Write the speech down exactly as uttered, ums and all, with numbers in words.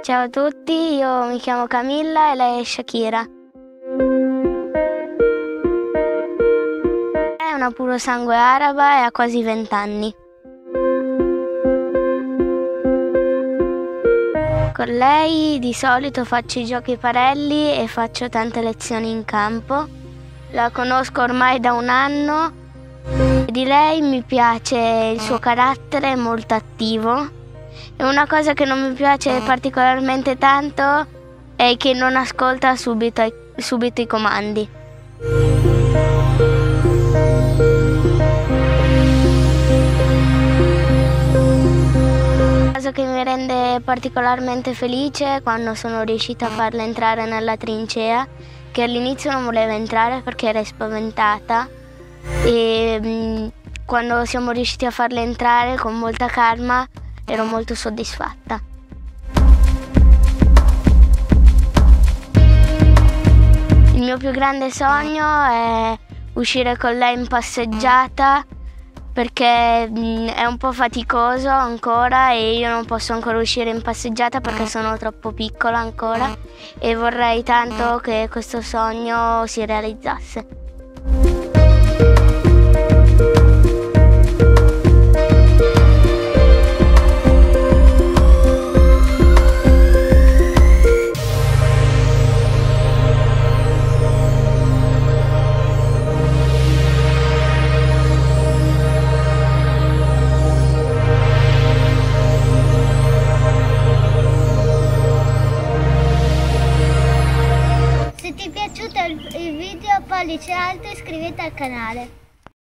Ciao a tutti, io mi chiamo Camilla e lei è Shakira. È una puro sangue araba e ha quasi vent'anni. Con lei di solito faccio i giochi parelli e faccio tante lezioni in campo. La conosco ormai da un anno. Di lei mi piace il suo carattere molto attivo. E una cosa che non mi piace particolarmente tanto è che non ascolta subito, subito i comandi. La cosa che mi rende particolarmente felice è quando sono riuscita a farla entrare nella trincea, che all'inizio non voleva entrare perché era spaventata, e mh, quando siamo riusciti a farla entrare con molta calma ero molto soddisfatta. Il mio più grande sogno è uscire con lei in passeggiata, perché mh, è un po' faticoso ancora e io non posso ancora uscire in passeggiata perché sono troppo piccola ancora, e vorrei tanto che questo sogno si realizzasse. Se ti è piaciuto il video, pollice alto e iscriviti al canale.